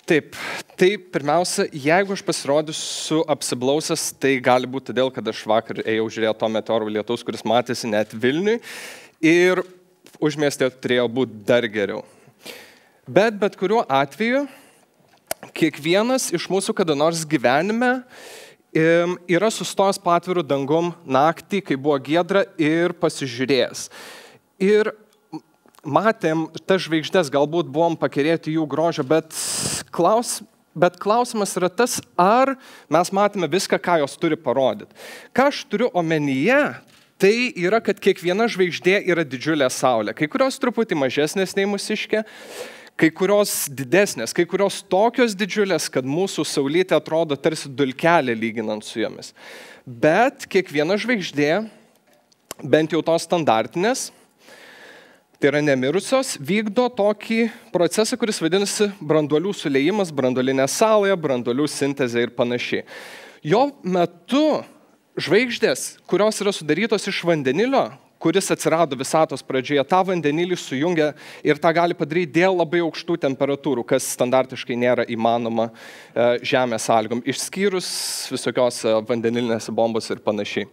Taip, tai pirmiausia, jeigu aš pasirodysiu apsiblausęs, tai gali būti todėl, kad aš vakar ėjau žiūrėti to meteoro lietaus, kuris matėsi net Vilniui ir užmiestė turėjo būti dar geriau. Bet kuriuo atveju, kiekvienas iš mūsų kada nors gyvenime yra sustojęs po atviru dangum naktį, kai buvo giedra ir pasižiūrėjęs. Ir matėm tas žvaigždės, galbūt buvom pakerėti jų grožio, bet klausimas yra tas, ar mes matėme viską, ką jos turi parodyti. Ką aš turiu omenyje, tai yra, kad kiekviena žvaigždė yra didžiulė saulė. Kai kurios truputį mažesnės nei mūsiškė, kai kurios didesnės, kai kurios tokios didžiulės, kad mūsų saulytė atrodo tarsi dulkelė lyginant su jomis. Bet kiekviena žvaigždė, bent jau tos standartinės, tai yra nemirusios, vykdo tokį procesą, kuris vadinasi branduolių suliejimas, branduolinė sąloja, branduolių sintezė ir panašiai. Jo metu žvaigždės, kurios yra sudarytos iš vandenilio, kuris atsirado visatos pradžioje, tą vandenilį sujungia ir tą gali padaryti dėl labai aukštų temperatūrų, kas standartiškai nėra įmanoma Žemės sąlygom, išskyrus visokios vandenilinės bombos ir panašiai.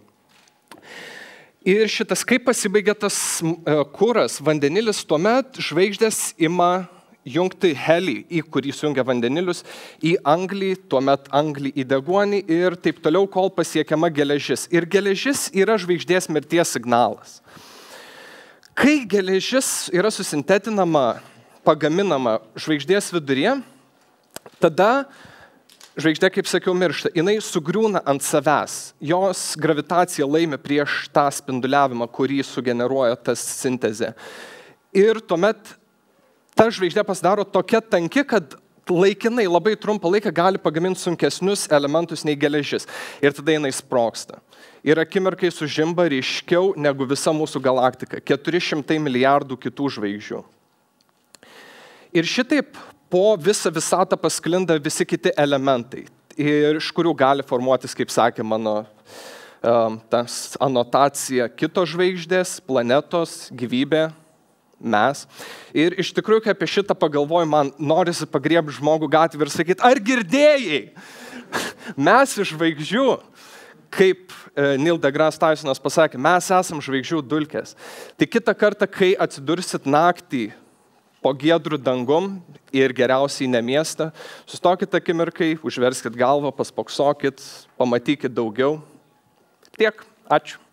Ir šitas, kaip pasibaigia tas kuras, vandenilis, tuomet žvaigždės ima jungti helį, į kurį sujungia vandenilius, į anglį, tuomet anglį į deguonį ir taip toliau, kol pasiekiama geležis. Ir geležis yra žvaigždės mirties signalas. Kai geležis yra susintetinama, pagaminama žvaigždės viduryje, tada žvaigždė, kaip sakiau, miršta. Jinai sugriūna ant savęs. Jos gravitacija laimi prieš tą spinduliavimą, kurį sugeneruoja tas sintezė. Ir tuomet ta žvaigždė pasidaro tokia tanki, kad laikinai labai trumpą laiką gali pagaminti sunkesnius elementus nei geležis. Ir tada jinai sprogsta. Ir akimirkai sužimba ryškiau negu visa mūsų galaktika. 400 milijardų kitų žvaigždžių. Ir šitaip po visą visatą pasklinda visi kiti elementai, ir iš kurių gali formuotis, kaip sakė mano tas anotacija, kitos žvaigždės, planetos, gyvybė, mes. Ir iš tikrųjų, kai apie šitą pagalvoju, man norisi pagriebti žmogų gatvę ir sakyti, ar girdėjai? Mes iš žvaigždžių, kaip Neil deGrasse Tysonas pasakė, mes esam žvaigždžių dulkės. Tai kitą kartą, kai atsidursit naktį po giedrų dangum ir geriausiai ne miestą, sustokit akimirkai, užverskit galvą, paspoksokit, pamatykit daugiau. Tiek. Ačiū.